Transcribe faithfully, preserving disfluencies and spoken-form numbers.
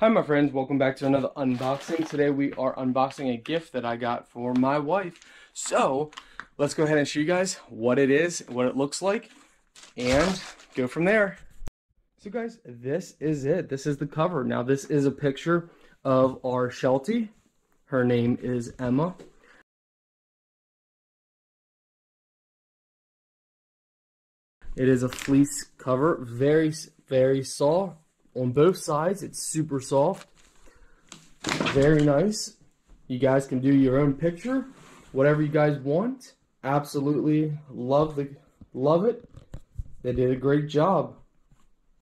Hi my friends, welcome back to another unboxing. Today we are unboxing a gift that I got for my wife. So let's go ahead and show you guys what it is, what it looks like, and go from there. So guys, this is it. This is the cover. Now this is a picture of our Sheltie. Her name is Emma. It is a fleece cover, very, very soft. On both sides, it's super soft. Very nice. You guys can do your own picture, whatever you guys want. Absolutely love the love it. They did a great job.